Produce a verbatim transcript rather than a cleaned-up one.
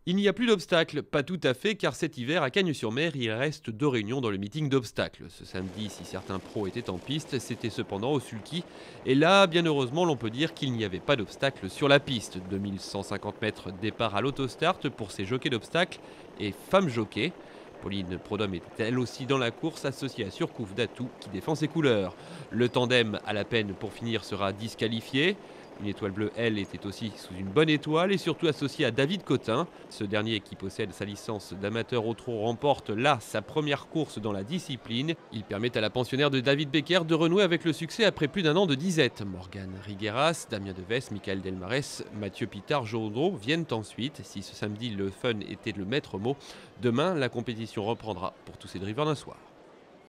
Il n'y a plus d'obstacles, pas tout à fait, car cet hiver à Cagnes-sur-Mer, il reste deux réunions dans le meeting d'obstacles. Ce samedi, si certains pros étaient en piste, c'était cependant au sulky. Et là, bien heureusement, l'on peut dire qu'il n'y avait pas d'obstacles sur la piste. deux mille cent cinquante mètres départ à l'autostart pour ces jockeys d'obstacles et femmes jockeys. Pauline Prodhomme était elle aussi dans la course, associée à Surcouf d'Atout qui défend ses couleurs. Le tandem, à la peine pour finir, sera disqualifié. Une étoile bleue, elle, était aussi sous une bonne étoile et surtout associée à David Cotin. Ce dernier, qui possède sa licence d'amateur au trot, remporte là sa première course dans la discipline. Il permet à la pensionnaire de David Becker de renouer avec le succès après plus d'un an de disette. Morgane Rigueras, Damien Deves, Michael Delmarès, Mathieu Pitard, Jodro viennent ensuite. Si ce samedi le fun était le maître mot, demain la compétition reprendra pour tous ces drivers d'un soir.